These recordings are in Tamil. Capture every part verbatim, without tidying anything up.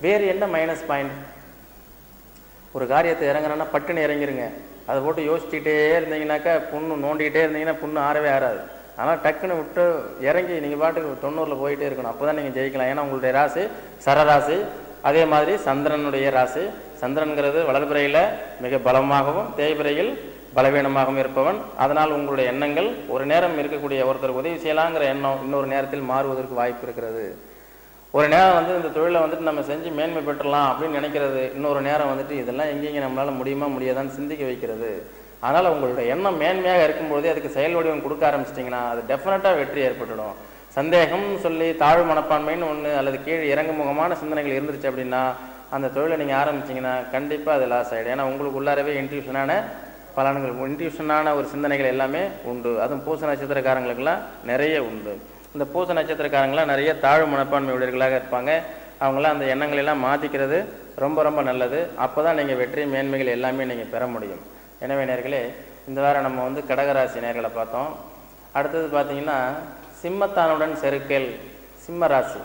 வேறு என்ன மைனஸ் பாயிண்ட்? ஒரு காரியத்தை இறங்குறேன்னா பட்டுன்னு இறங்கிருங்க. அதை போட்டு யோசிச்சுக்கிட்டே இருந்தீங்கன்னாக்கா புண்ணு நோண்டிக்கிட்டே இருந்தீங்கன்னா புண்ணு ஆறவே ஆறாது. ஆனால் டக்குன்னு விட்டு இறங்கி நீங்கள் பாட்டுக்கு தொண்ணூறில் போயிட்டே இருக்கணும். அப்போ தான் நீங்கள் ஜெயிக்கலாம். ஏன்னா உங்களுடைய ராசி சரராசி. அதே மாதிரி சந்திரனுடைய ராசி. சந்திரன்கிறது வளர்பிறையில் மிக பலமாகவும் தேய்பிறையில் பலவீனமாகவும் இருப்பவன். அதனால் உங்களுடைய எண்ணங்கள் ஒரு நேரம் இருக்கக்கூடிய ஒருத்தருக்கு உதவி செய்யலாங்கிற எண்ணம் இன்னொரு நேரத்தில் மாறுவதற்கு வாய்ப்பு இருக்கிறது. ஒரு நேரம் வந்து இந்த தொழிலை வந்துட்டு நம்ம செஞ்சு மேன்மை பெற்றலாம் அப்படின்னு நினைக்கிறது, இன்னொரு நேரம் வந்துட்டு இதெல்லாம் எங்கேங்க நம்மளால் முடியுமா முடியாதான்னு சிந்திக்க வைக்கிறது. அதனால் உங்களுடைய எண்ணம் மேன்மையாக இருக்கும்போதே அதுக்கு செயல் வடிவம் கொடுக்க ஆரம்பிச்சிட்டிங்கன்னா அது டெஃபினட்டாக வெற்றி ஏற்பட்டுடும். சந்தேகம்னு சொல்லி தாழ்வு மனப்பான்மைன்னு ஒன்று அல்லது கீழ் இறங்கு முகமான சிந்தனைகள் இருந்துருச்சு அப்படின்னா அந்த தொழிலை நீங்கள் ஆரம்பிச்சிங்கன்னா கண்டிப்பாக அது லாஸ் ஆகிடும். ஏன்னா உங்களுக்கு உள்ளாரவே இன்ட்யூஷனான பலன்கள், இன்ட்யூஷனான ஒரு சிந்தனைகள் எல்லாமே உண்டு. அதுவும் பூச நட்சத்திரக்காரங்களுக்கெல்லாம் நிறைய உண்டு. இந்த பூச நட்சத்திரக்காரங்களாம் நிறைய தாழ்வு மனப்பான்மை உடையவர்களாக இருப்பாங்க. அவங்களாம் அந்த எண்ணங்களெல்லாம் மாற்றிக்கிறது ரொம்ப ரொம்ப நல்லது. அப்போ தான் நீங்கள் வெற்றி மேன்மைகள் எல்லாமே நீங்கள் பெற முடியும். எனவே நேர்களே, இந்த வாரம் நம்ம வந்து கடகராசி நேர்களை பார்த்தோம். அடுத்தது பார்த்தீங்கன்னா சிம்மத்தானுடன் செருக்கல். சிம்ம ராசி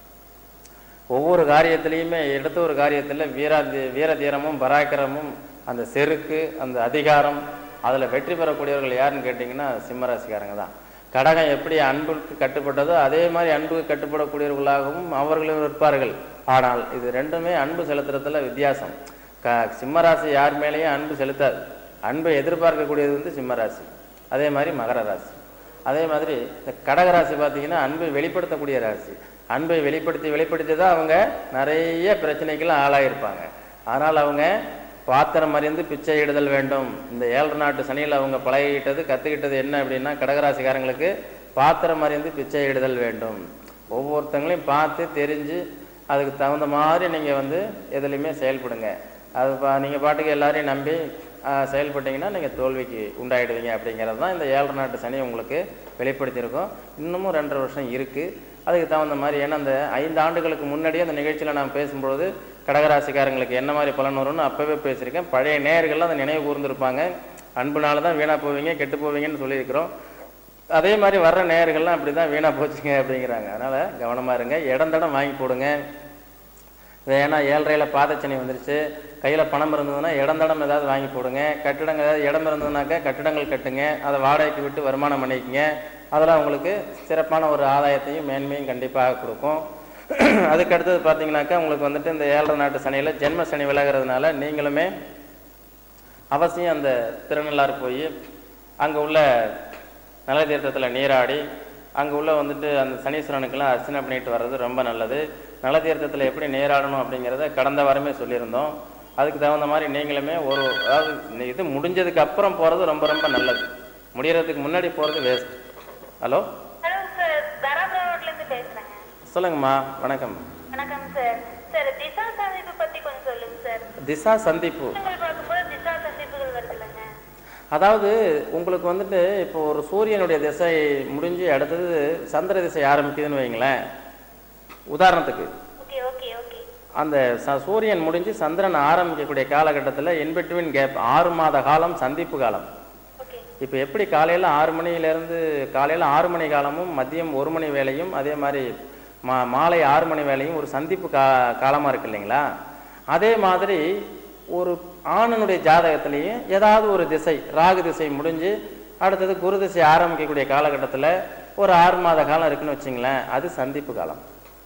ஒவ்வொரு காரியத்திலையுமே எடுத்த ஒரு காரியத்தில் வீரா வீர தீரமும் பராக்கிரமும் அந்த செருக்கு அந்த அதிகாரம் அதில் வெற்றி பெறக்கூடியவர்கள் யாருன்னு கேட்டிங்கன்னா சிம்மராசிக்காரங்க தான். கடகம் எப்படி அன்புக்கு கட்டுப்பட்டதோ அதே மாதிரி அன்புக்கு கட்டுப்படக்கூடியவர்களாகவும் அவர்களும் இருப்பார்கள். ஆனால் இது ரெண்டுமே அன்பு செலுத்துறதுல வித்தியாசம். க சிம்மராசி யார் மேலேயும் அன்பு செலுத்தாது. அன்பை எதிர்பார்க்கக்கூடியது வந்து சிம்மராசி. அதே மாதிரி மகர ராசி. அதே மாதிரி இந்த கடகராசி பார்த்தீங்கன்னா அன்பை வெளிப்படுத்தக்கூடிய ராசி. அன்பை வெளிப்படுத்தி வெளிப்படுத்தி தான் அவங்க நிறைய பிரச்சனைக்கெல்லாம் ஆளாகிருப்பாங்க. ஆனால் அவங்க பாத்திரம் அறிந்து பிச்சை இடுதல் வேண்டும். இந்த ஏழரை நாட்டு சனியில் அவங்க பழகிக்கிட்டது கற்றுக்கிட்டது என்ன அப்படின்னா கடகராசிக்காரங்களுக்கு பாத்திரம் அறிந்து பிச்சை இடுதல் வேண்டும். ஒவ்வொருத்தங்களையும் பார்த்து தெரிஞ்சு அதுக்கு தகுந்த மாதிரி நீங்கள் வந்து எதுலையுமே செயல்படுங்க. அது பா நீங்கள் பாட்டுக்கு எல்லாரையும் நம்பி செயல்பட்டீங்கன்னா நீங்கள் தோல்விக்கு உண்டாயிடுவீங்க. அப்படிங்கிறது தான் இந்த ஏழரை நாட்டு சனி உங்களுக்கு வெளிப்படுத்தியிருக்கோம். இன்னமும் ரெண்டரை வருஷம் இருக்குது. அதுக்கு தகுந்த மாதிரி ஏன்னா அந்த ஐந்து ஆண்டுகளுக்கு முன்னாடியே அந்த நிகழ்ச்சியில் நான் பேசும்பொழுது கடகராசிக்காரங்களுக்கு என்ன மாதிரி பலன் வரும்னு அப்போவே பேசியிருக்கேன். பழைய நேயர்கள்லாம் அந்த நினைவு கூர்ந்துருப்பாங்க. அன்புனால தான் வீணாக போவீங்க கெட்டு போவீங்கன்னு சொல்லியிருக்கிறோம். அதே மாதிரி வர்ற நேயர்கள்லாம் அப்படி தான் வீணாக போச்சுங்க அப்படிங்கிறாங்க. அதனால் கவனமாக இருங்க. இடம் தடம் வாங்கி போடுங்க. ஏன்னா ஏழரையில் பாதச்சனி வந்துருச்சு. கையில் பணம் இருந்ததுன்னா இடம் தடம் ஏதாவது வாங்கி போடுங்க. கட்டிடங்கள் ஏதாவது இடம் இருந்ததுனாக்கா கட்டிடங்கள் கட்டுங்க. அதை வாடகைக்கு விட்டு வருமானம் பண்ணிக்கங்க. அதெல்லாம் உங்களுக்கு சிறப்பான ஒரு ஆதாயத்தையும் மேன்மையும் கண்டிப்பாக கொடுக்கும். அதுக்கு அடுத்தது பார்த்தீங்கன்னாக்கா உங்களுக்கு வந்துட்டு இந்த ஏழரை நாட்டு சனியில் ஜென்ம சனி விலகிறதுனால நீங்களுமே அவசியம் அந்த திருநள்ளாறு போய் அங்கே உள்ள நல்ல தீர்த்தத்தில் நீராடி அங்கே உள்ள வந்துட்டு அந்த சனீஸ்வரனுக்கெல்லாம் அர்ச்சனை பண்ணிட்டு வர்றது ரொம்ப நல்லது. நல்ல தீர்த்தத்தில் எப்படி நீராடணும் அப்படிங்கிறத கடந்த வாரமே சொல்லியிருந்தோம். அதுக்கு தகுந்த மாதிரி நீங்களுமே ஒரு அதாவது இது முடிஞ்சதுக்கு அப்புறம் போகிறது ரொம்ப ரொம்ப நல்லது. முடியறதுக்கு முன்னாடி போகிறது வேஸ்ட். ஹலோ ஹலோ சார், தராபுரம்லேருந்து பேசுகிறேங்க. சொல்லுங்கம்மா. வணக்கம். வணக்கம் சார். சார் திசா சந்திப்பு பற்றி கொஞ்சம் சொல்லுங்க சார். திசா சந்திப்பு பார்க்கும்போது திசா சந்திப்புகள் வருதுல்லங்க. அதாவது உங்களுக்கு வந்துட்டு இப்போ ஒரு சூரியனுடைய திசை முடிஞ்சு அடுத்தது சந்திர திசை ஆரம்பிக்குதுன்னு வைங்களேன். உதாரணத்துக்கு ஓகே ஓகே ஓகே அந்த சூரியன் முடிஞ்சு சந்திரன் ஆரம்பிக்கக்கூடிய காலகட்டத்தில் இன்பிட்வீன் கேப் ஆறு மாத காலம் சந்திப்பு காலம். இப்போ எப்படி காலையில் ஆறு மணியிலேருந்து காலையில் ஆறு மணி காலமும் மதியம் ஒரு மணி வேலையும் அதே மாதிரி மா மாலை ஆறு மணி வேலையும் ஒரு சந்திப்பு கா காலமாக இருக்கு இல்லைங்களா? அதே மாதிரி ஒரு ஆணனுடைய ஜாதகத்திலையும் ஏதாவது ஒரு திசை ராகு திசை முடிஞ்சு அடுத்தது குரு திசை ஆரம்பிக்கக்கூடிய காலகட்டத்தில் ஒரு ஆறு மாத காலம் இருக்குன்னு வச்சுங்களேன். அது சந்திப்பு காலம்.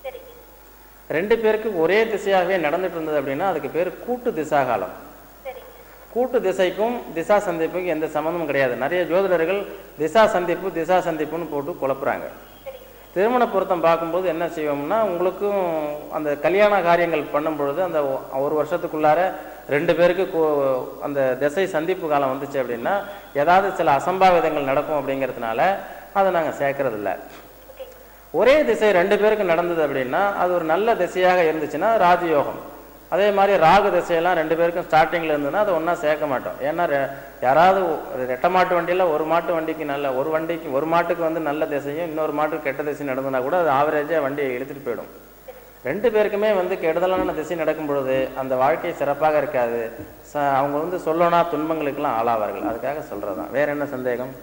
ரெண்டு பேருக்கு ஒரே திசையாகவே நடந்துட்டு இருந்தது அப்படின்னா அதுக்கு பேர் கூட்டு திசா காலம். கூட்டு திசைக்கும் திசா சந்திப்புக்கும் எந்த சம்மந்தமும் கிடையாது. நிறைய ஜோதிடர்கள் திசா சந்திப்பு திசா சந்திப்புன்னு போட்டு குழப்புறாங்க. திருமண பொருத்தம் பார்க்கும்போது என்ன செய்வோம்னா உங்களுக்கும் அந்த கல்யாண காரியங்கள் பண்ணும் பொழுது அந்த ஒரு வருஷத்துக்குள்ளார ரெண்டு பேருக்கு அந்த திசை சந்திப்பு காலம் வந்துச்சு அப்படின்னா ஏதாவது சில அசம்பாவிதங்கள் நடக்கும் அப்படிங்கிறதுனால அதை நாங்கள் சேர்க்கறதில்ல. ஒரே திசை ரெண்டு பேருக்கு நடந்தது அப்படின்னா அது ஒரு நல்ல திசையாக இருந்துச்சுன்னா ராஜயோகம். அதே மாதிரி ராகு திசையெல்லாம் ரெண்டு பேருக்கும் ஸ்டார்டிங்கில் இருந்ததுன்னா அதை ஒன்றா சேர்க்க மாட்டோம். ஏன்னா யாராவது ரெட்டை மாட்டு வண்டியில் ஒரு மாட்டு வண்டிக்கு நல்ல ஒரு வண்டிக்கு ஒரு மாட்டுக்கு வந்து நல்ல திசையும் இன்னொரு மாட்டுக்கு கெட்ட திசை நடந்ததுன்னா கூட அது ஆவரேஜாக வண்டியை இழுத்துட்டு போயிடும். ரெண்டு பேருக்குமே வந்து கெடுதலான திசை நடக்கும் பொழுது அந்த வாழ்க்கை சிறப்பாக இருக்காது. ச அவங்க வந்து சொல்லனா துன்பங்களுக்கெல்லாம் ஆளாவார்கள். அதுக்காக சொல்கிறது தான். வேறு என்ன சந்தேகம்?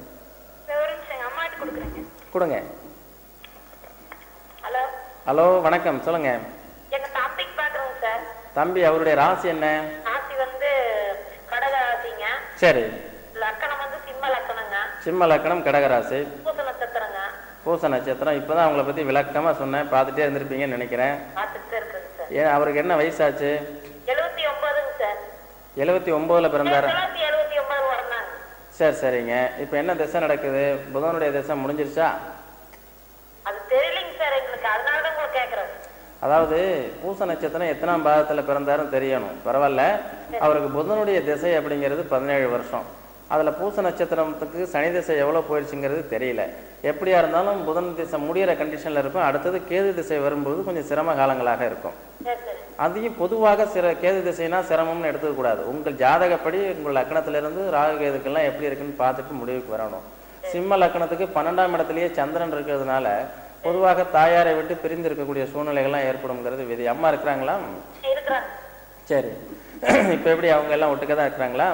கொடுங்க. ஹலோ ஹலோ வணக்கம், சொல்லுங்கள். எங்கள் டாபிக் பார்க்குறோங்க தம்பி அவருடைய ராசி என்ன? ராசி வந்து கடக ராசிங்க. சரி. லக்கணம் வந்து சிம்ம லக்கணங்க. சிம்ம லக்கணம் கடகராசி. பூச நட்சத்திரங்க. பூச நட்சத்திரம். இப்பதான் அவங்கள பத்தி விளக்கமா சொன்னேன், பார்த்துட்டே இருந்திருப்பீங்கன்னு நினைக்கிறேன். பார்த்துட்டு இருக்குங்க சார். ஏன் அவருக்கு என்ன வயசாச்சு? எழுபத்தி ஒன்பதுங்க சார். எழுபத்தி ஒன்பதுல பிறந்தாரு. எழுபத்தி ஒன்பது வரணும். சரி சரிங்க. இப்ப என்ன திசை நடக்குது? புதனுடைய திசை முடிஞ்சிருச்சா? அது தெரியலைங்க சார் எங்களுக்கு, அதனால தான் உங்களுக்கு கேட்கறேன். அதாவது பூச நட்சத்திரம் எத்தனாம் பாதத்துல பிறந்தாருன்னு தெரியணும். பரவாயில்ல. அவருக்கு புதனுடைய திசை அப்படிங்கிறது பதினேழு வருஷம். அதுல பூச நட்சத்திரத்துக்கு சனி திசை எவ்வளவு போயிடுச்சுங்கிறது தெரியல. எப்படியா இருந்தாலும் புதன் திசை முடிகிற கண்டிஷன்ல இருக்கும். அடுத்தது கேது திசை வரும்போது கொஞ்சம் சிரம காலங்களாக இருக்கும். அதையும் பொதுவாக சிற கேது திசைனா சிரமம்னு எடுத்துக்க கூடாது. உங்கள் ஜாதகப்படி உங்கள் லக்கணத்திலிருந்து ராகு கேதுக்கெல்லாம் எப்படி இருக்குன்னு பார்த்துட்டு முடிவுக்கு வரணும். சிம்ம லக்கணத்துக்கு பன்னெண்டாம் இடத்துலயே சந்திரன் இருக்கிறதுனால பொதுவாக தாயாரை விட்டு பிரிந்து இருக்கக்கூடிய சூழ்நிலைகள்லாம் ஏற்படும்ங்கிறது விதி. அம்மா இருக்கிறாங்களா? சரி. இப்ப எப்படி அவங்க எல்லாம் ஒட்டுக்கதான் இருக்கிறாங்களா?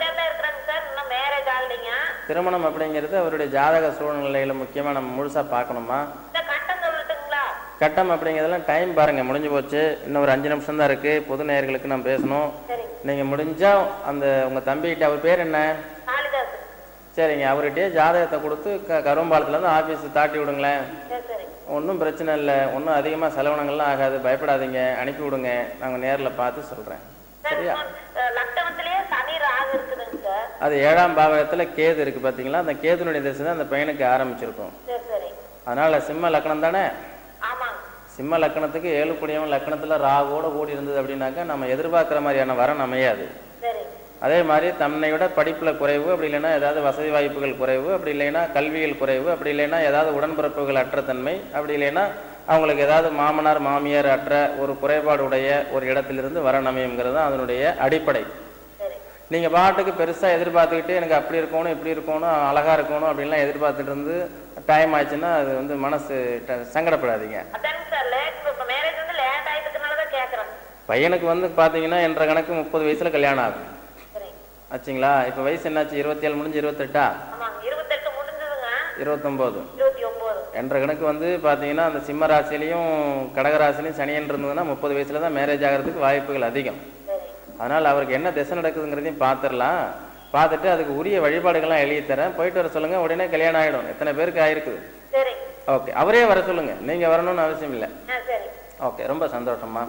திருமணம் அப்படிங்கிறது அவருடைய ஜாதக சூழ்நிலையில முக்கியமா நம்ம முழுசா பார்க்கணுமா? கட்டம் அப்படிங்கிறதுலாம் டைம் பாருங்க, முடிஞ்சு போச்சு. இன்னும் ஒரு அஞ்சு நிமிஷம் தான் இருக்கு. பொது நேயர்களுக்கு நம்ம பேசணும். நீங்க முடிஞ்சா அந்த உங்க தம்பிகிட்ட, அவர் பேர் என்ன? சரிங்க, அவர்கிட்டயே ஜாதகத்தை கொடுத்து க கரும்பாலத்துல இருந்து ஆபீஸ் தாட்டி விடுங்களேன். ஒன்றும் பிரச்சனை இல்லை, ஒன்றும் அதிகமா செலவினங்கள்லாம் ஆகாது, பயப்படாதீங்க, அனுப்பி விடுங்க. நாங்க நேர்ல பார்த்து சொல்றேன். சரியா? அது ஏழாம் பாவகத்துல கேது இருக்கு பாத்தீங்களா? அந்த கேதுனுடைய திசை தான் அந்த பையனுக்கு ஆரம்பிச்சிருக்கும். அதனால சிம்ம லக்கணம் தானே. சிம்ம லக்கணத்துக்கு ஏழு புடியவன் லக்கணத்துல ராவோட ஓடி இருந்தது அப்படின்னாக்கா நம்ம எதிர்பார்க்கிற மாதிரியான வரம் அமையாது. அதே மாதிரி தன்னை விட படிப்புல குறைவு, அப்படி இல்லைன்னா ஏதாவது வசதி வாய்ப்புகள் குறைவு, அப்படி இல்லைன்னா கல்வியில் குறைவு, அப்படி இல்லைன்னா ஏதாவது உடன்பிறப்புகள் அற்ற தன்மை, அப்படி இல்லைன்னா அவங்களுக்கு ஏதாவது மாமனார் மாமியார் அற்ற ஒரு குறைபாடுடைய ஒரு இடத்திலிருந்து வரம் அமையுங்கிறது தான் அதனுடைய அடிப்படை. நீங்க பாட்டுக்கு பெருசா எதிர்பார்த்துக்கிட்டு எனக்கு அப்படி இருக்கணும் இப்படி இருக்கணும் அழகா இருக்கணும் அப்படின்லாம் எதிர்பார்த்துட்டு இருந்து டைம் ஆயிடுச்சுன்னா அது வந்து மனசு சங்கடப்படாதீங்க. பையனுக்கு வந்து பாத்தீங்கன்னா என்ற கணக்கு முப்பது வயசுல கல்யாணம் ஆகும் ஆச்சுங்களா? இப்ப வயசு என்னாச்சு? இருபத்தி ஏழு முடிஞ்சு இருபத்தெட்டா? இருபத்தொன்பது. என்ற கணக்கு வந்து பாத்தீங்கன்னா அந்த சிம்ம ராசிலையும் கடகராசிலையும் சனியன் இருந்ததுன்னா முப்பது வயசுல தான் மேரேஜ் ஆகிறதுக்கு வாய்ப்புகள் அதிகம். அதனால அவருக்கு என்ன திசை நடக்குதுங்கிறதையும் பார்த்துடலாம். பார்த்துட்டு அதுக்கு உரிய வழிபாடுகள்லாம் எழுதி தரேன், போயிட்டு வர சொல்லுங்க. உடனே கல்யாணம் ஆயிடும். எத்தனை பேருக்கு ஆயிருக்குது? ஓகே, அவரே வர சொல்லுங்க, நீங்க வரணும்னு அவசியம் இல்லை. ஓகே, ரொம்ப சந்தோஷமா.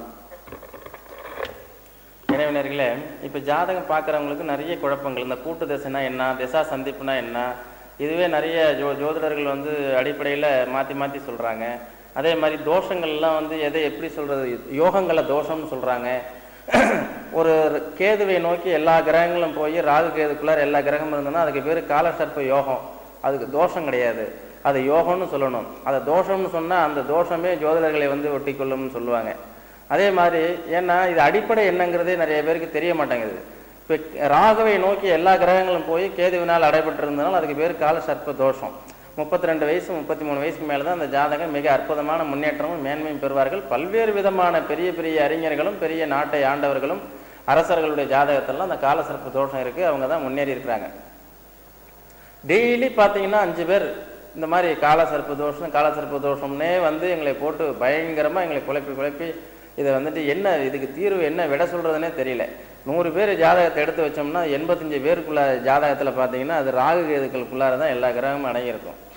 இறைவனர்களே, இப்ப ஜாதகம் பார்க்கறவங்களுக்கு நிறைய குழப்பங்கள். இந்த கூட்டு திசைனா என்ன, திசா சந்திப்புனா என்ன, இதுவே நிறைய ஜோ ஜோதிடர்கள் வந்து அடிப்படையில மாத்தி மாத்தி சொல்றாங்க. அதே மாதிரி தோஷங்கள்லாம் வந்து எதை எப்படி சொல்றது, யோகங்களை தோஷம்னு சொல்றாங்க. ஒரு கேதுவை நோக்கி எல்லா கிரகங்களும் போய் ராகு கேதுக்குள்ளார எல்லா கிரகமும் இருந்ததுன்னா அதுக்கு பேர் காலசர்ப்ப யோகம். அதுக்கு தோஷம் கிடையாது, அது யோகம்னு சொல்லணும். அதை தோஷம்னு சொன்னா அந்த தோஷமே ஜோதிடர்களை வந்து ஒட்டி கொள்ளும்னு சொல்லுவாங்க. அதே மாதிரி ஏன்னா இது அடிப்படை என்னங்கிறதே நிறைய பேருக்கு தெரிய மாட்டேங்குது. இப்போ ராகுவை நோக்கி எல்லா கிரகங்களும் போய் கேதுவினால் அடைபட்டு இருந்ததுனால அதுக்கு பேர் கால சர்ப்ப தோஷம். முப்பத்தி ரெண்டு வயசு முப்பத்தி மூணு வயசுக்கு மேலே தான் அந்த ஜாதகம் மிக அற்புதமான முன்னேற்றமும் மேன்மையும் பெறுவார்கள். பல்வேறு விதமான பெரிய பெரிய அறிஞர்களும் பெரிய நாட்டை ஆண்டவர்களும் அரசர்களுடைய ஜாதகத்தெல்லாம் அந்த கால சர்ப்ப தோஷம் இருக்கு, அவங்க தான் முன்னேறி இருக்கிறாங்க. டெய்லி பார்த்தீங்கன்னா அஞ்சு பேர் இந்த மாதிரி கால சர்ப்ப தோஷம் கால சர்ப்ப தோஷம்னே வந்து எங்களை போட்டு பயங்கரமா எங்களை குழப்பி குழப்பி இதை வந்துட்டு என்ன இதுக்கு தீர்வு என்ன விட சொல்றதுன்னே தெரியல. நூறு பேர் ஜாதகத்தை எடுத்து வச்சோம்னா எண்பத்தஞ்சு பேருக்குள்ள ஜாதகத்துல பாத்தீங்கன்னா அது ராகு கேதுக்களுக்குள்ளார தான் எல்லா கிரகமும் அடங்கியிருக்கும்.